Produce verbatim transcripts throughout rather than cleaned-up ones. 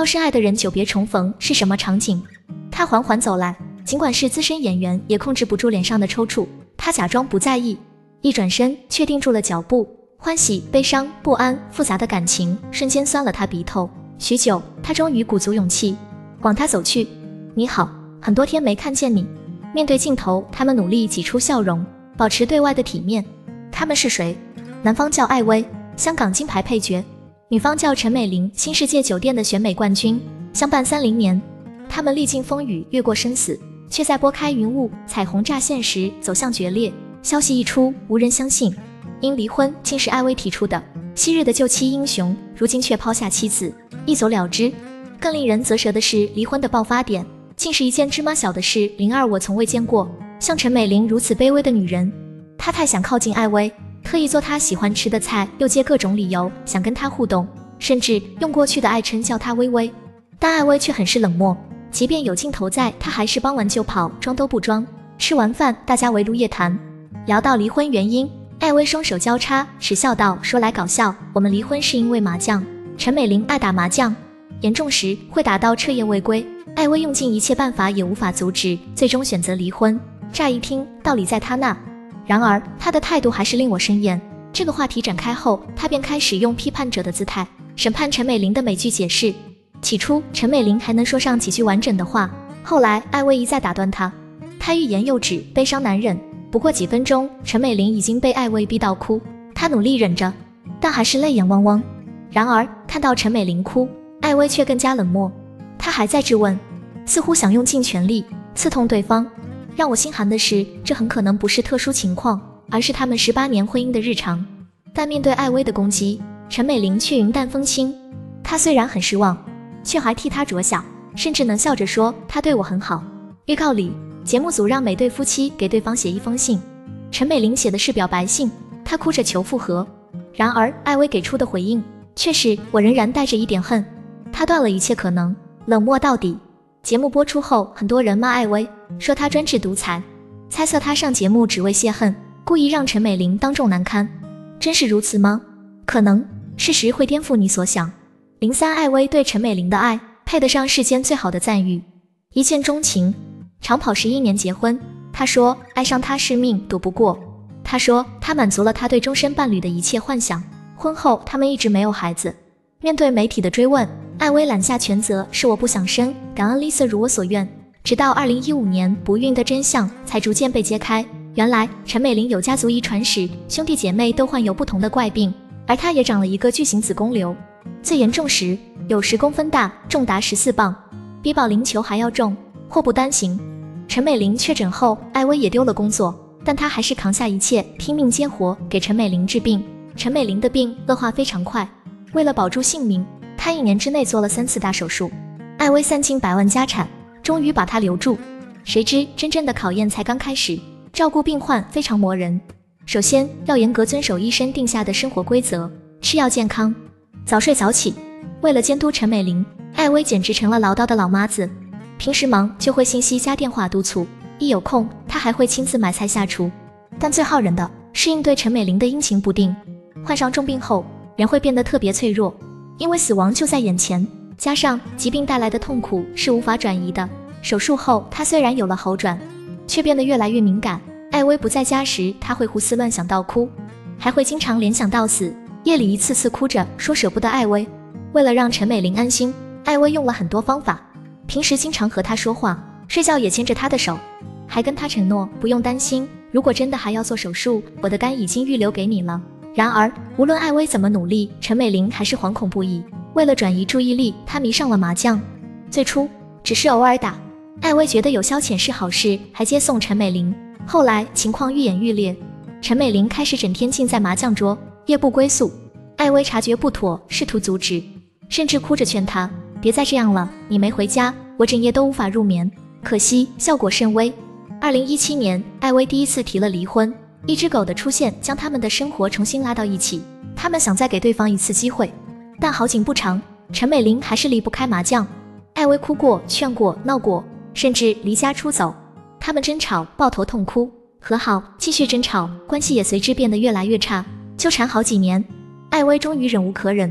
要是爱的人久别重逢是什么场景？他缓缓走来，尽管是资深演员，也控制不住脸上的抽搐。他假装不在意，一转身却定住了脚步。欢喜、悲伤、不安，复杂的感情瞬间酸了他鼻头。许久，他终于鼓足勇气往他走去。你好，很多天没看见你。面对镜头，他们努力挤出笑容，保持对外的体面。他们是谁？男方叫艾薇，香港金牌配角；女方叫陈美玲，新世界酒店的选美冠军，相伴三零年。他们历尽风雨，越过生死，却在拨开云雾，彩虹乍现时走向决裂。消息一出，无人相信，因离婚竟是艾薇提出的。昔日的救妻英雄，如今却抛下妻子，一走了之。更令人啧舌的是，离婚的爆发点竟是一件芝麻小的事。灵儿，我从未见过像陈美玲如此卑微的女人。她太想靠近艾薇，特意做她喜欢吃的菜，又借各种理由想跟她互动，甚至用过去的爱称叫她微微。但艾薇却很是冷漠，即便有镜头在，她还是帮完就跑，装都不装。吃完饭，大家围炉夜谈，聊到离婚原因，艾薇双手交叉，耻笑道：“说来搞笑，我们离婚是因为麻将。陈美玲爱打麻将，严重时会打到彻夜未归。艾薇用尽一切办法也无法阻止，最终选择离婚。乍一听，道理在她那，然而她的态度还是令我生厌。这个话题展开后，她便开始用批判者的姿态审判陈美玲的每句解释。起初，陈美玲还能说上几句完整的话，后来艾薇一再打断她，她欲言又止，悲伤难忍。不过几分钟，陈美玲已经被艾薇逼到哭，她努力忍着，但还是泪眼汪汪。然而看到陈美玲哭，艾薇却更加冷漠，她还在质问，似乎想用尽全力刺痛对方。让我心寒的是，这很可能不是特殊情况，而是他们十八年婚姻的日常。但面对艾薇的攻击，陈美玲却云淡风轻。她虽然很失望，却还替她着想，甚至能笑着说她对我很好。预告里，节目组让每对夫妻给对方写一封信，陈美玲写的是表白信，她哭着求复合。然而艾薇给出的回应却是我仍然带着一点恨。她断了一切可能，冷漠到底。节目播出后，很多人骂艾薇，说她专制独裁，猜测她上节目只为泄恨，故意让陈美玲当众难堪。真是如此吗？可能。事实会颠覆你所想。零三艾薇对陈美玲的爱配得上世间最好的赞誉，一见钟情，长跑十一年结婚。她说爱上他是命，躲不过。她说他满足了她对终身伴侣的一切幻想。婚后他们一直没有孩子。面对媒体的追问，艾薇揽下全责，是我不想生，感恩 Lisa 如我所愿。直到二零一五年，不孕的真相才逐渐被揭开。原来陈美玲有家族遗传史，兄弟姐妹都患有不同的怪病，而她也长了一个巨型子宫瘤，最严重时有十公分大，重达十四磅，比保龄球还要重，祸不单行。陈美玲确诊后，艾薇也丢了工作，但她还是扛下一切，拼命接活，给陈美玲治病。陈美玲的病恶化非常快，为了保住性命，她一年之内做了三次大手术。艾薇散尽百万家产，终于把她留住。谁知真正的考验才刚开始，照顾病患非常磨人。首先要严格遵守医生定下的生活规则，吃药健康，早睡早起。为了监督陈美玲，艾薇简直成了唠叨的老妈子。平时忙就会信息加电话督促，一有空她还会亲自买菜下厨。但最耗人的是应对陈美玲的阴晴不定。患上重病后，人会变得特别脆弱，因为死亡就在眼前，加上疾病带来的痛苦是无法转移的。手术后，她虽然有了好转，却变得越来越敏感。艾薇不在家时，她会胡思乱想到哭，还会经常联想到死，夜里一次次哭着说舍不得艾薇。为了让陈美玲安心，艾薇用了很多方法，平时经常和她说话，睡觉也牵着她的手，还跟她承诺不用担心，如果真的还要做手术，我的肝已经预留给你了。然而无论艾薇怎么努力，陈美玲还是惶恐不已。为了转移注意力，她迷上了麻将。最初只是偶尔打，艾薇觉得有消遣是好事，还接送陈美玲。后来情况愈演愈烈，陈美玲开始整天静在麻将桌，夜不归宿。艾薇察觉不妥，试图阻止，甚至哭着劝她别再这样了，你没回家，我整夜都无法入眠。可惜效果甚微。二零一七年，艾薇第一次提了离婚，一只狗的出现将他们的生活重新拉到一起。他们想再给对方一次机会，但好景不长，陈美玲还是离不开麻将。艾薇哭过，劝过，闹过，甚至离家出走。他们争吵，抱头痛哭，和好，继续争吵，关系也随之变得越来越差，纠缠好几年。艾薇终于忍无可忍，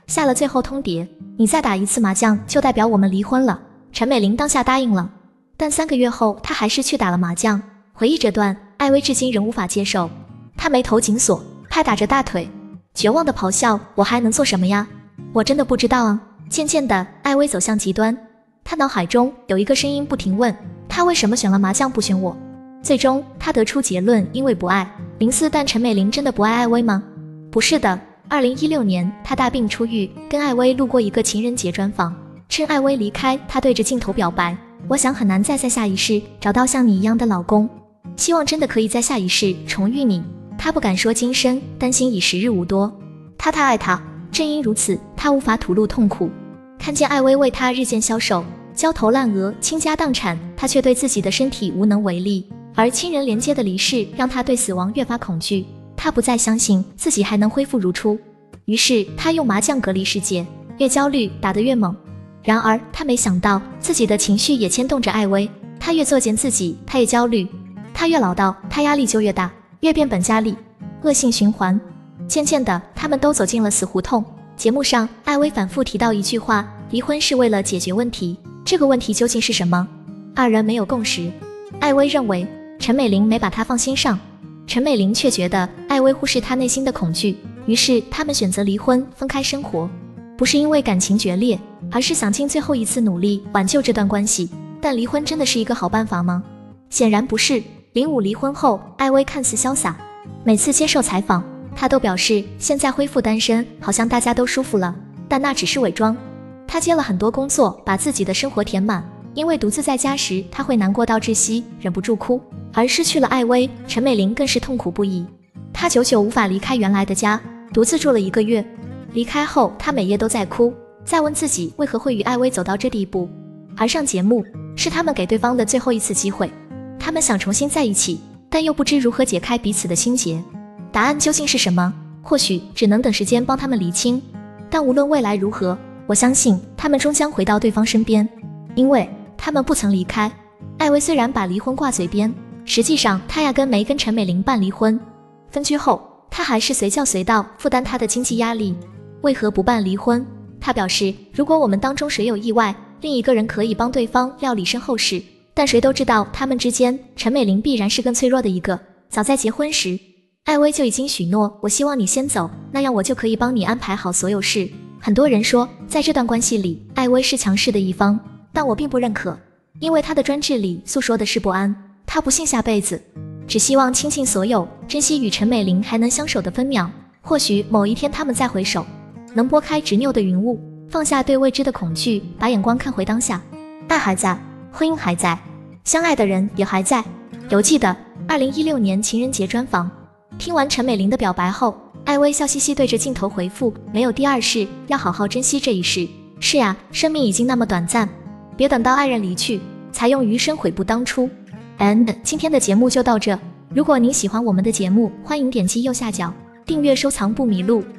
下了最后通牒，你再打一次麻将就代表我们离婚了。陈美玲当下答应了，但三个月后她还是去打了麻将。回忆这段，艾薇至今仍无法接受，她眉头紧锁，拍打着大腿，绝望地咆哮，我还能做什么呀？我真的不知道啊。渐渐的，艾薇走向极端，她脑海中有一个声音不停问，她为什么选了麻将不选我？最终她得出结论，因为不爱。零四但陈美玲真的不爱艾薇吗？不是的。二零一六年，她大病初愈，跟艾薇录过一个情人节专访，趁艾薇离开，她对着镜头表白，我想很难再在下一世找到像你一样的老公，希望真的可以在下一世重遇你。她不敢说今生，担心已时日无多。她太爱他，正因如此，她无法吐露痛苦。看见艾薇为他日渐消瘦，焦头烂额，倾家荡产，她却对自己的身体无能为力，而亲人连接的离世让她对死亡越发恐惧。她不再相信自己还能恢复如初，于是她用麻将隔离世界，越焦虑打得越猛。然而她没想到自己的情绪也牵动着艾薇，她越作践自己，她越焦虑，她越老道，她压力就越大，越变本加厉，恶性循环。渐渐的，他们都走进了死胡同。节目上，艾薇反复提到一句话，离婚是为了解决问题，这个问题究竟是什么？二人没有共识。艾薇认为陈美玲没把她放心上，陈美玲却觉得艾薇忽视她内心的恐惧，于是他们选择离婚，分开生活。不是因为感情决裂，而是想尽最后一次努力挽救这段关系。但离婚真的是一个好办法吗？显然不是。零五离婚后，艾薇看似潇洒，每次接受采访，她都表示现在恢复单身，好像大家都舒服了，但那只是伪装。她接了很多工作，把自己的生活填满，因为独自在家时，她会难过到窒息，忍不住哭。而失去了艾薇，陈美玲更是痛苦不已。她久久无法离开原来的家，独自住了一个月。离开后，她每夜都在哭，在问自己为何会与艾薇走到这地步。而上节目是他们给对方的最后一次机会，他们想重新在一起，但又不知如何解开彼此的心结。答案究竟是什么？或许只能等时间帮他们厘清。但无论未来如何，我相信他们终将回到对方身边，因为他们不曾离开。艾薇虽然把离婚挂嘴边，实际上她压根没跟陈美玲办离婚。分居后，她还是随叫随到，负担她的经济压力。为何不办离婚？她表示，如果我们当中谁有意外，另一个人可以帮对方料理身后事，但谁都知道他们之间，陈美玲必然是更脆弱的一个。早在结婚时，艾薇就已经许诺，我希望你先走，那样我就可以帮你安排好所有事。很多人说，在这段关系里，艾薇是强势的一方，但我并不认可，因为她的专制里诉说的是不安，她不信下辈子，只希望倾尽所有，珍惜与陈美玲还能相守的分秒。或许某一天他们再回首，能拨开执拗的云雾，放下对未知的恐惧，把眼光看回当下。爱还在，婚姻还在，相爱的人也还在。犹记得二零一六年情人节专访，听完陈美玲的表白后，艾薇笑嘻嘻对着镜头回复，没有第二世，要好好珍惜这一世。是呀，生命已经那么短暂，别等到爱人离去，才用余生悔不当初。 And 今天的节目就到这，如果您喜欢我们的节目，欢迎点击右下角订阅收藏不迷路。